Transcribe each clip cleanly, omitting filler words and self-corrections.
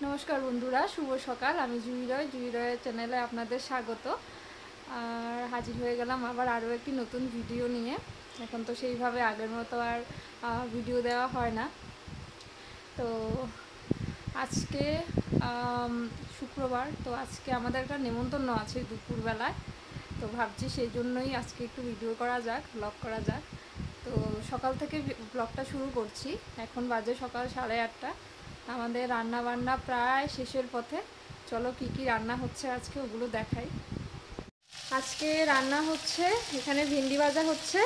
নমস্কার বন্ধুরা, শুভ সকাল। আমি জুই রয়ের চ্যানেলে আপনাদের স্বাগত। আর হাজির হয়ে গেলাম আবার আরও একটি নতুন ভিডিও নিয়ে। এখন তো সেইভাবে আগের মতো আর ভিডিও দেওয়া হয় না। তো আজকে শুক্রবার, তো আজকে আমাদের একটা নেমন্তন্ন আছে দুপুরবেলায়। তো ভাবছি সেই জন্যই আজকে একটু ভিডিও করা যাক, ব্লগ করা যাক। তো সকাল থেকে ব্লগটা শুরু করছি। এখন বাজে সকাল 8:30। আমাদের রান্না বান্না প্রায় শেষের পথে। চলো কি কি রান্না হচ্ছে আজকে ওগুলো দেখাই। আজকে রান্না হচ্ছে, এখানে ভেন্ডি ভাজা হচ্ছে,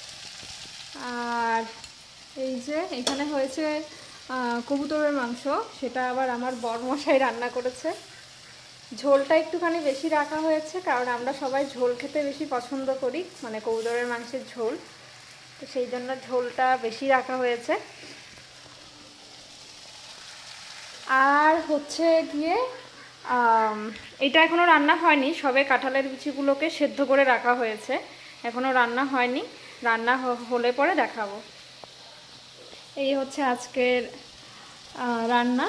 আর এই যে এখানে হয়েছে কবুতরের মাংস, সেটা আবার আমার বরমশাই রান্না করেছে। ঝোলটা একটুখানি বেশি রাখা হয়েছে, কারণ আমরা সবাই ঝোল খেতে বেশি পছন্দ করি, মানে কবুতরের মাংসের ঝোল। তো সেই জন্য ঝোলটা বেশি রাখা হয়েছে। আর হচ্ছে গিয়ে এটা এখনও রান্না হয়নি, সবে কাঁঠালের বিচিগুলোকে সেদ্ধ করে রাখা হয়েছে, এখনও রান্না হয়নি। রান্না হলে পরে দেখাবো। এই হচ্ছে আজকের রান্না।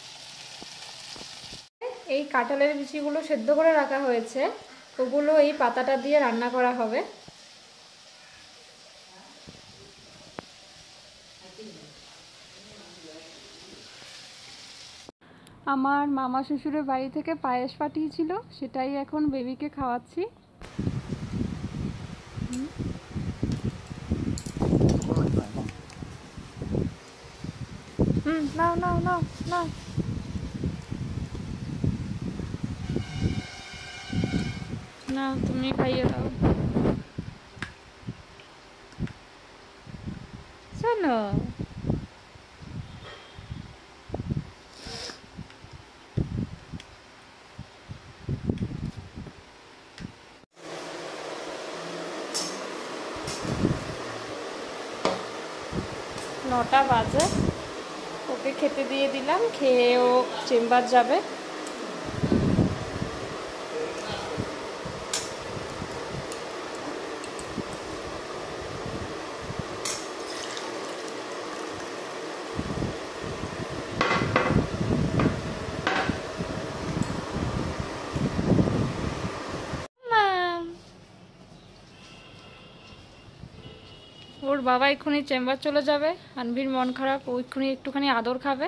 এই কাঁঠালের বিচিগুলো সেদ্ধ করে রাখা হয়েছে, ওগুলো এই পাতাটা দিয়ে রান্না করা হবে। আমার মামা শ্বশুরের বাড়ি থেকে পায়েস পাঠিয়েছিল, সেটাই এখন বেবিকে খাওয়াচ্ছি। নাও নাও নাও নাও। না, তুমি খাইয়ে দাও। শোনো, নটা বাজে, ওকে খেতে দিয়ে দিলাম, খেয়ে ও চেম্বার যাবে। ওর বাবা এক্ষুনি চেম্বার চলে যাবে, আনভির মন খারাপ, ও এক্ষুনি একটুখানি আদর খাবে।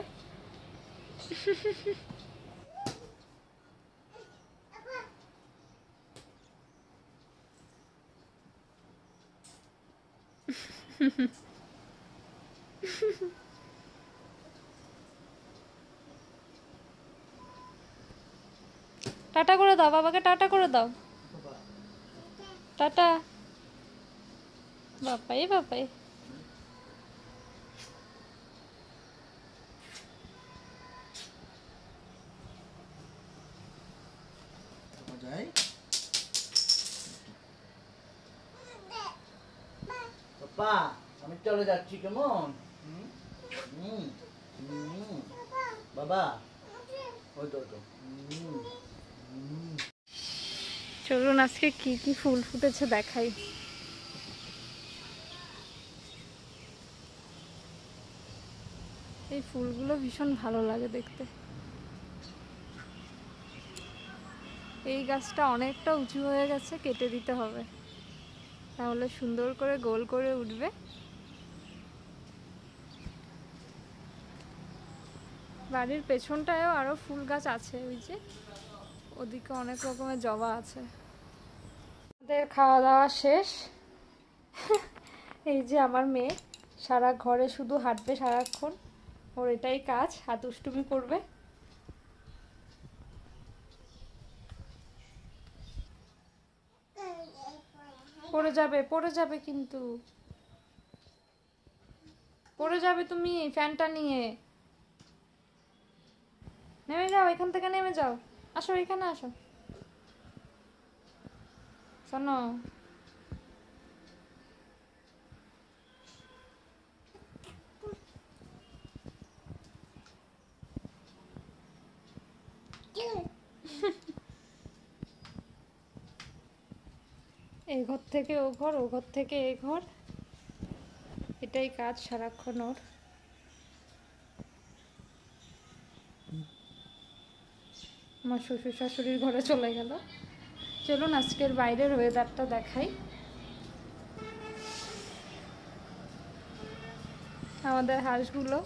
টাটা করে দাও, বাবাকে টাটা করে দাও। টাটা। বাপাই বাপাই। পাপা, আমি চলে যাচ্ছি, কেমন? বাবা, ওই তো চলুন আজকে কি কি ফুল ফুটেছে দেখাই। এই ফুলগুলো ভীষণ ভালো লাগে দেখতে। এই গাছটা অনেকটা উঁচু হয়ে গেছে, কেটে দিতে হবে, তাহলে সুন্দর করে গোল করে উঠবে। বাড়ির পেছনটায়ও আরো ফুল গাছ আছে, ওই যে ওদিকে অনেক রকমের জবা আছে। আমাদের খাওয়া দাওয়া শেষ। এই যে আমার মেয়ে সারা ঘরে শুধু হাঁটবে সারাক্ষণ, ওর এটাই কাজ, হাত দুষ্টুমি করবে। পড়ে যাবে কিন্তু, পড়ে যাবে তুমি ফ্যানটা নিয়ে। নেমে যাও, এখান থেকে নেমে যাও, আসো এখানে আসো। শোনো, এই ঘর থেকে ও ঘর, ও ঘর থেকে এই ঘর, এটাই কাজ সারাক্ষণ ওর। আমার শ্বশুর শাশুড়ির ঘরে চলে গেল। চলুন আজকের বাইরের ওয়েদারটা দেখাই। আমাদের হাঁসগুলো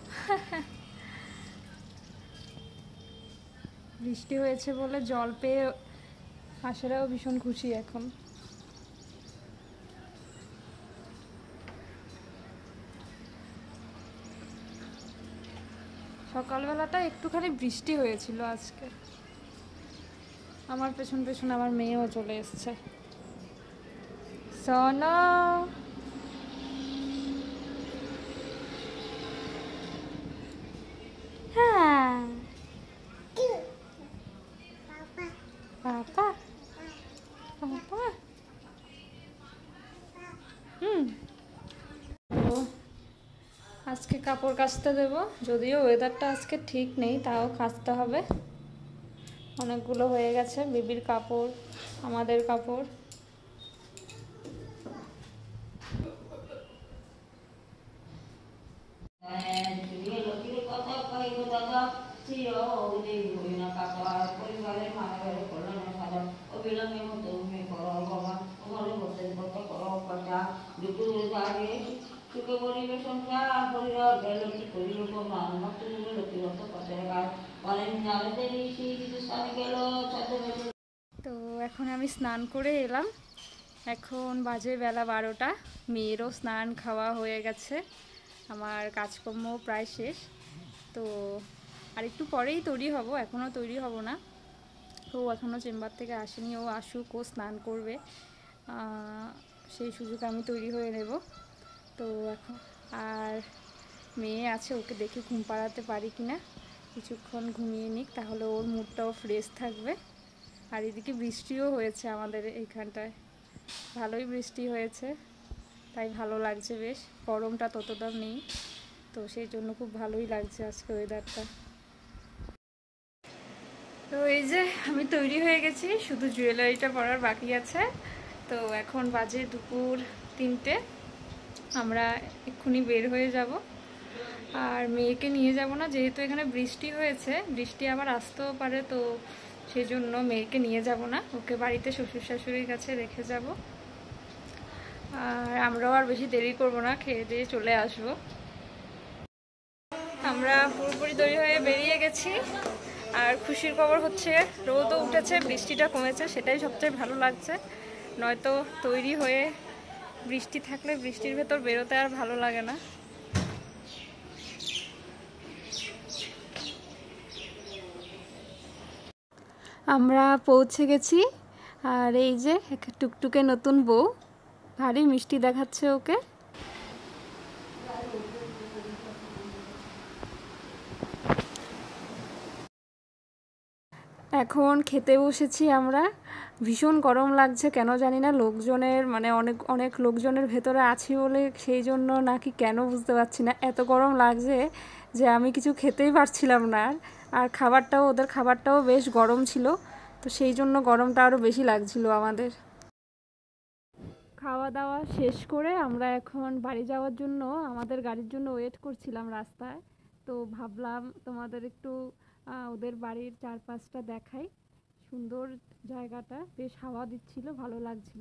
বৃষ্টি হয়েছে বলে জল পেয়ে হাঁসেরাও ভীষণ খুশি এখন। সকালবেলাটা একটুখানি বৃষ্টি হয়েছিল আজকে। আমার পেছন পেছন আমার মেয়েও চলে এসছে। সোনা হ্যাঁ পাপা পাপা আজকে কাপড় কাচতে দেব, যদিও ওয়েদারটা আজকে ঠিক নেই, তাও কাচতে হবে। অনেকগুলো হয়ে গেছে, বেবির কাপড়, আমাদের কাপড়। তো এখন আমি স্নান করে এলাম, এখন বাজে বেলা 12টা। মেয়েরও স্নান খাওয়া হয়ে গেছে, আমার কাজকর্ম প্রায় শেষ। তো আর একটু পরেই তৈরি হব, এখনও তৈরি হব না। তো এখনও চেম্বার থেকে আসেনি, ও আসুক, ও স্নান করবে, সেই সুযোগে আমি তৈরি হয়ে নেব। তো এখন আর মেয়ে আছে, ওকে দেখে ঘুম পাড়াতে পারি কি না, কিছুক্ষণ ঘুমিয়ে নিক, তাহলে ওর মুডটাও ফ্রেশ থাকবে। আর এদিকে বৃষ্টিও হয়েছে আমাদের এইখানটায়, ভালোই বৃষ্টি হয়েছে, তাই ভালো লাগছে বেশ। গরমটা ততটা নেই, তো সেই জন্য খুব ভালোই লাগছে আজকে ওয়েদারটা। তো এই যে আমি তৈরি হয়ে গেছি, শুধু জুয়েলারিটা পরার বাকি আছে। তো এখন বাজে দুপুর 3টে, আমরা এক্ষুনি বের হয়ে যাব। আর মেয়েকে নিয়ে যাব না, যেহেতু এখানে বৃষ্টি হয়েছে, বৃষ্টি আবার আসতেও পারে, তো সেই জন্য মেয়েকে নিয়ে যাব না, ওকে বাড়িতে শ্বশুর শাশুড়ির কাছে রেখে যাব। আর আমরাও আর বেশি দেরি করব না, খেয়ে দিয়ে চলে আসব। আমরা পুরোপুরি তৈরি হয়ে বেরিয়ে গেছি। আর খুশির খবর হচ্ছে রোদও উঠেছে, বৃষ্টিটা কমেছে, সেটাই সবচেয়ে ভালো লাগছে। নয়তো তৈরি হয়ে বৃষ্টি থাকলে বৃষ্টির ভেতর বেরোতে আর ভালো লাগে না। আমরা পৌঁছে গেছি, আর এই যে টুকটুকে নতুন বউ, ভারী মিষ্টি দেখাচ্ছে ওকে। এখন খেতে বসেছি আমরা, ভীষণ গরম লাগছে কেন জানি না, লোকজনের মানে অনেক অনেক লোকজনের ভেতরে আছি বলে সেই জন্য নাকি কেন বুঝতে পারছি না, এত গরম লাগছে যে আমি কিছু খেতেই পারছিলাম না। আর খাবারটাও, ওদের খাবারটাও বেশ গরম ছিল, তো সেই জন্য গরমটা আরও বেশি লাগছিল আমাদের। খাওয়া দাওয়া শেষ করে আমরা এখন বাড়ি যাওয়ার জন্য আমাদের গাড়ির জন্য ওয়েট করছিলাম রাস্তায়। তো ভাবলাম তোমাদের একটু ওদের বাড়ির চারপাশটা দেখাই, সুন্দর জায়গাটা, বেশ হাওয়া দিচ্ছিল, ভালো লাগছিল।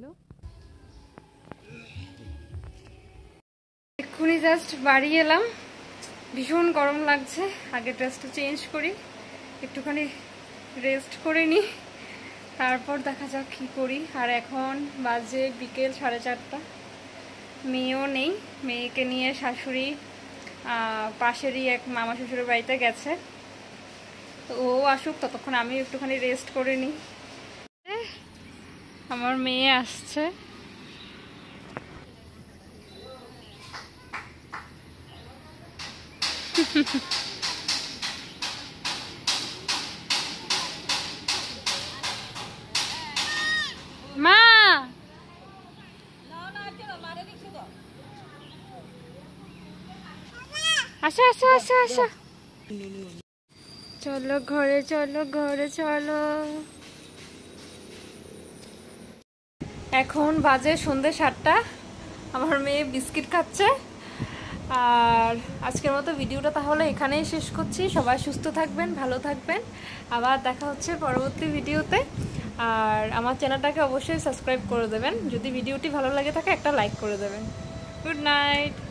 এক্ষুনি জাস্ট বাড়ি এলাম, ভীষণ গরম লাগছে। আগে ড্রেসটা চেঞ্জ করি, একটুখানি রেস্ট করে নিই, তারপর দেখা যাক কী করি। আর এখন বাজে বিকেল 4:30, মেয়েও নেই, মেয়েকে নিয়ে শাশুড়ি পাশেরই এক মামা শ্বশুরের বাড়িতে গেছে। তো ও আসুক, ততক্ষণ আমি একটুখানি রেস্ট করে নিই। আমার মেয়ে আসছে, মা আসো আসো আসো আসো, চলো ঘরে চলো, ঘরে চলো। এখন বাজে সন্ধ্যে 7টা, আমার মেয়ে বিস্কিট খাচ্ছে। আর আজকের মতো ভিডিওটা তাহলে এখানেই শেষ করছি। সবাই সুস্থ থাকবেন, ভালো থাকবেন। আবার দেখা হচ্ছে পরবর্তী ভিডিওতে। আর আমার চ্যানেলটাকে অবশ্যই সাবস্ক্রাইব করে দেবেন। যদি ভিডিওটি ভালো লাগে থাকে একটা লাইক করে দেবেন। Good night.